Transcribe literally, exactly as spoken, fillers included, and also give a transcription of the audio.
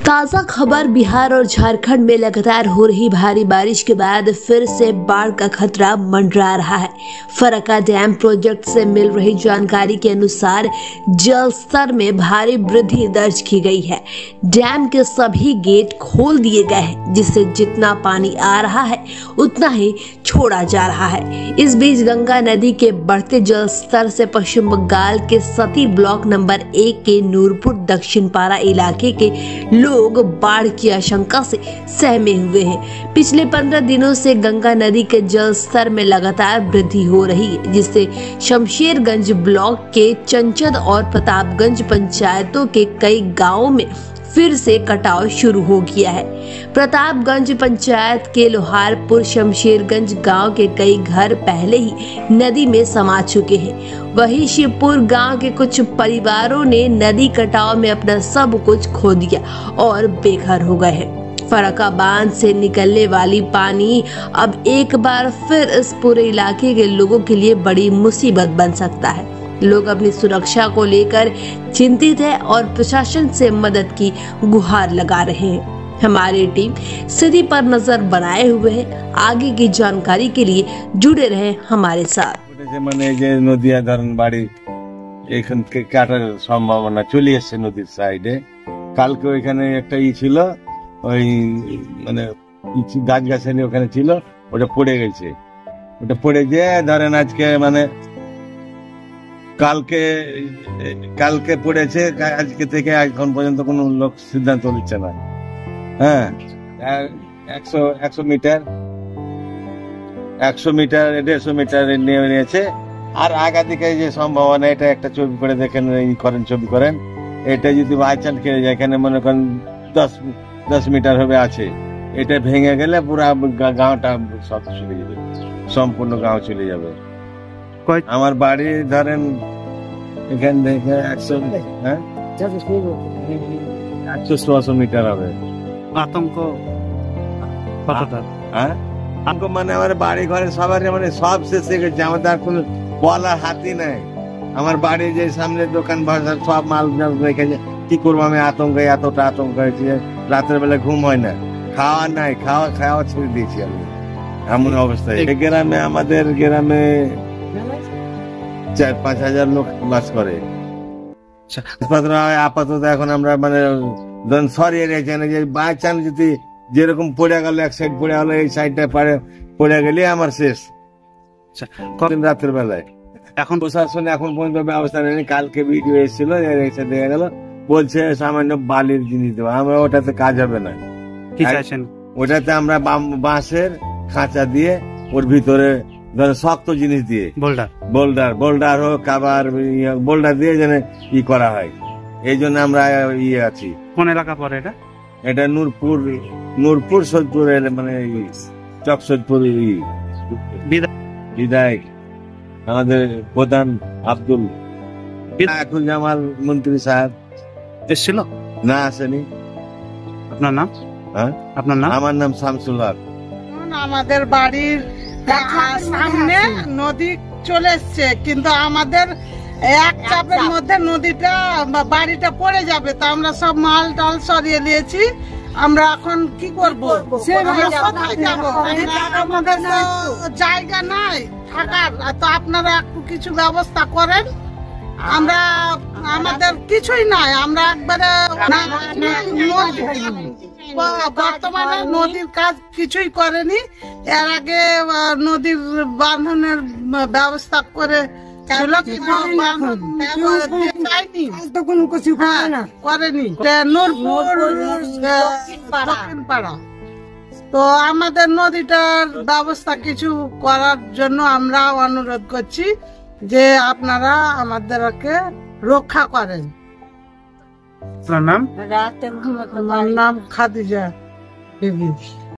ताजा खबर बिहार और झारखंड में लगातार हो रही भारी बारिश के बाद फिर से बाढ़ का खतरा मंडरा रहा है। फरक्का डैम प्रोजेक्ट से मिल रही जानकारी के अनुसार जल स्तर में भारी वृद्धि दर्ज की गई है। डैम के सभी गेट खोल दिए गए हैं, जिससे जितना पानी आ रहा है उतना ही छोड़ा जा रहा है। इस बीच गंगा नदी के बढ़ते जल स्तर से पश्चिम बंगाल के सती ब्लॉक नंबर एक के नूरपुर दक्षिण पारा इलाके के लोग बाढ़ की आशंका से सहमे हुए हैं। पिछले पंद्रह दिनों से गंगा नदी के जल स्तर में लगातार वृद्धि हो रही है, जिससे शमशेरगंज ब्लॉक के चंचद और प्रतापगंज पंचायतों के कई गांवों में फिर से कटाव शुरू हो गया है। प्रतापगंज पंचायत के लोहारपुर शमशेरगंज गांव के कई घर पहले ही नदी में समा चुके हैं। वहीं शिवपुर गांव के कुछ परिवारों ने नदी कटाव में अपना सब कुछ खो दिया और बेघर हो गए हैं। फरक्का बांध से निकलने वाली पानी अब एक बार फिर इस पूरे इलाके के लोगों के लिए बड़ी मुसीबत बन सकता है। लोग अपनी सुरक्षा को लेकर चिंतित है और प्रशासन से मदद की गुहार लगा रहे हैं। हमारी टीम स्थिति पर नजर बनाए हुए है। आगे की जानकारी के लिए जुड़े रहे हमारे साथ। মানে যে নদিয়া ধরন বাড়ি এখান থেকে কাটার সম্ভাবনা চলে এসেছে নদীর সাইডে। কালকে ওইখানে একটা ই ছিল, ওই মানে গাছ গাছালি ওখানে ছিল, ওটা পড়ে গেছে। ওটা পড়ে গিয়ে ধরেন আজকে মানে কালকে কালকে পড়েছে, আজকে থেকে এখন পর্যন্ত কোনো লোক সিদ্ধান্ত নিচ্ছে না। হ্যাঁ, একশো একশো মিটার একশো মিটার দেড়শো মিটার নিয়ে নিয়েছে। আর আগা দিকে যে সম্ভাবনা, এটা একটা ছবি করে দেখেন, ই করেন ছবি করেন। এটা যদি বাই চান্স খেয়ে যায়, এখানে মনে করেন দশ দশ মিটার হবে আছে, এটা ভেঙে গেলে পুরা গাঁওটা সব চলে যাবে, সম্পূর্ণ গাঁও চলে যাবে। আমার বাড়ি ধরেন এখান থেকে একশো হ্যাঁ একশো ছশো মিটার হবে। আতঙ্ক হ্যাঁ আতঙ্ক মানে আমার বাড়ি ঘরে সবার মানে সব শেষে গেছে। আমাদের আর কোনো বলার হাতি নাই। আমার বাড়ি যে সামনে দোকান বাজার সব মাল রেখেছে। কি করবো আমি, আতঙ্কে এতটা আতঙ্ক হয়েছে, রাতের বেলা ঘুম হয় না, খাওয়া নাই, খাওয়া খাওয়া ছেড়ে দিয়েছি আমি, এমন অবস্থা। এই গ্রামে আমাদের গ্রামে চার পাঁচ হাজার লোক বাস করে। আপাতত এখন আমরা মানে সরিয়ে রেখেছি, যে বাই চান্স যদি যেরকম পড়ে গেল, এক সাইড পড়ে গেল, এই সাইডটা পড়ে পড়ে গেলে আমার শেষ। কদিন রাতের বেলায় এখন প্রশাসন এখন পর্যন্ত ব্যবস্থা নেই। কালকে ভিডিও এসেছিল, এসে দেখা গেল বলছে সামান্য বালির জিনিস দেবো। আমরা ওটাতে কাজ হবে না। ওটাতে আমরা বাঁশের খাঁচা দিয়ে ওর ভিতরে শক্ত জিনিস দিয়ে বোল্ডার বোল্ডার বোল্ডার হোক, আবার বোল্ডার দিয়ে যেন ই করা হয়। এই জন্য আমরা ইয়ে আছি। কোন এলাকা পরে এটা? এটা নূরপুর নূরপুর সৈদপুর, মানে চক সৈদপুর বিধায়ক আমাদের প্রধান আব্দুল এখন জামাল মন্ত্রী সাহেব এসেছিল না, আসেনি। আপনার নাম? হ্যাঁ, আপনার নাম? আমার নাম শামসুল হক। আমাদের বাড়ির সামনে নদী চলে এসছে, কিন্তু আমাদের এক চাপের মধ্যে নদীটা বাড়িটা পড়ে যাবে। তো আমরা সব মাল টাল সরিয়ে নিয়েছি। আমরা এখন কি করবো, কোথায় যাবো? আমাদের জায়গা নাই থাকার। তো আপনারা একটু কিছু ব্যবস্থা করেন। আমরা আমাদের কিছুই নাই, আমরা একবারে বর্তমানে নদীর কাজ কিছুই করেনি। এর আগে নদীর বাঁধনের ব্যবস্থা করে করেনি তো আমাদের নদীটার ব্যবস্থা কিছু করার জন্য আমরা অনুরোধ করছি যে আপনারা আমাদেরকে রক্ষা করেন। আপনার নাম? আমার নাম খাদিজা বিবি।